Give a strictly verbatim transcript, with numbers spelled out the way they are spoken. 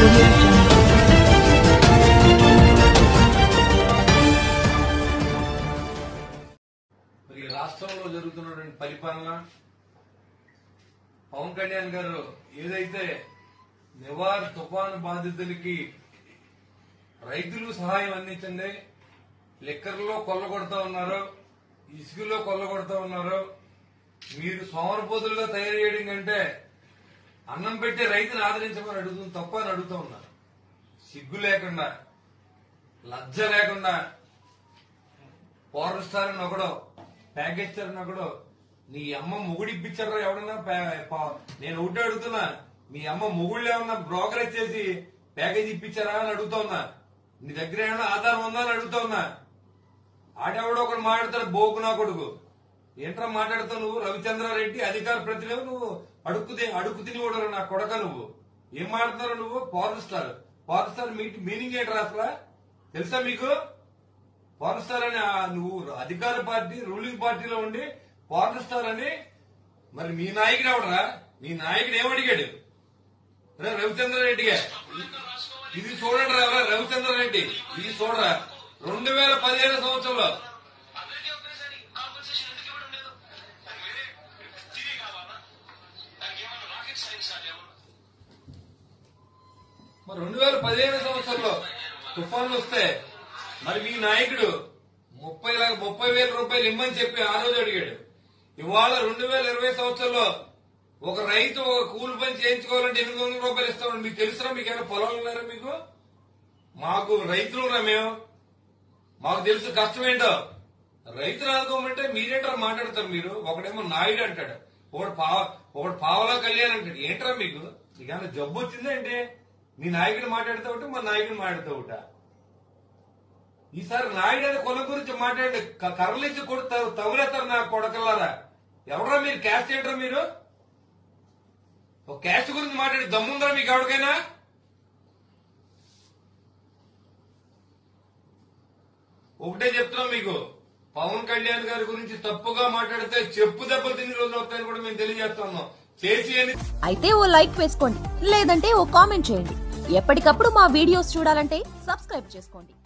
audio jungle. మరి రాష్ట్రంలో జరుగుతున్నటువంటి పరిపాలన పవన్ కళ్యాణ్ గారు ఏదైతే నివార్ తుఫాను బాధితులకి రైతులు సహాయం అందించండి, లిక్కర్లో కొల్లగొడతా ఉన్నారు, ఇసుకలో కొల్లగొడతా ఉన్నారు, మీరు సోమరపోతులుగా తయారు చేయడం కంటే అన్నం పెట్టే రైతులు ఆదరించమని అడుగుతుంది తప్ప అని అడుగుతూ ఉన్నారు. సిగ్గు లేకుండా, లజ్జ లేకుండా పవర్ స్టార్ అని ఒకడో, ప్యాకేజ్ స్టార్ అని ఒకడో, నీ అమ్మ మొగుడు ఇప్పించారా ఎవడన్నా? నేను ఒకటి అడుగుతున్నా, మీ అమ్మ మొగుళ్ళు ఏమన్నా బ్రోకరేజ్ చేసి ప్యాకేజ్ ఇప్పించారా అని అడుగుతా ఉన్నా. నీ దగ్గర ఏమన్నా ఆధారం ఉందా అని అడుగుతా ఉన్నా. ఆడెవడో ఒకడు మాట్లాడతాడు, బోకు నా కొడుకు. ఏంట్రా మాట్లాడతావు నువ్వు? రవిచంద్రారెడ్డి అధికార ప్రతినిధి, నువ్వు అడుక్కు అడుక్కు తిని కూడా నా కొడక. నువ్వు ఏం మాట్లాడుతున్నావు? నువ్వు power star. Power star meaning ఏంట్రా అసలు తెలుసా మీకు? పవర్ స్టార్ అని నువ్వు అధికార పార్టీ రూలింగ్ పార్టీలో ఉండి పవర్ స్టార్ అని, మరి మీ నాయకుడు ఎవడరా? మీ నాయకుడు ఏమడిగాడు? రవిచంద్రారెడ్డిగా ఇది చూడండి రా రవిచంద్రారెడ్డి, ఇది చూడరా. రెండు వేల పదిహేను సంవత్సరంలో మరి రెండు వేల పదిహేను సంవత్సరంలో తుఫాన్లు వస్తే మరి మీ నాయకుడు ముప్పై ముప్పై వేల రూపాయలు ఇమ్మని చెప్పి ఆ రోజు అడిగాడు. ఇవాళ రెండు వేల ఇరవై సంవత్సరంలో ఒక రైతు ఒక కూలి పని చేయించుకోవాలంటే ఎనిమిది వందల రూపాయలు ఇస్తామని మీకు తెలుసురా? మీకు ఏమైనా పొలాలు ఉన్నారా? మీకు మాకు రైతులురా, మేము మాకు తెలుసు కష్టం ఏంటో. రైతులు ఆదుకోమంటే మీరేంట్రా మాట్లాడతారు? మీరు ఒకడేమో నాయుడు అంటాడు, ఒకటి పావ ఒకటి పావలా కళ్యాణ్ అంటాడు. ఏంట్రా మీకు? మీకు ఏమైనా జబ్బు వచ్చిందా అంటే మీ నాయకుడు మాట్లాడుతూ ఉంటే మా నాయకుడు మాట్లాడుతూ ఉంటా. ఈసారి నాయుడు అనే కులం గురించి మాట్లాడి కర్రలించి కొడుతారు, తగులేస్తారు నా కొడకల్లారా. ఎవరా మీరు? క్యాస్ట్ ఏంట్రా మీరు? ఒక క్యాస్ట్ గురించి మాట్లాడి దమ్ముందా మీకు ఎవరికైనా? ఒకటే చెప్తున్నాం మీకు, పవన్ కళ్యాణ్ గారి గురించి తప్పుగా మాట్లాడితే చెప్పు దెబ్బలు తిని రోజులు వస్తాయని కూడా మేము తెలియజేస్తున్నాం. చేసి అని అయితే ఓ లైక్ వేసుకోండి, లేదంటే ఓ కామెంట్ చేయండి. ఎప్పటికప్పుడు మా వీడియోస్ చూడాలంటే సబ్స్క్రైబ్ చేసుకోండి.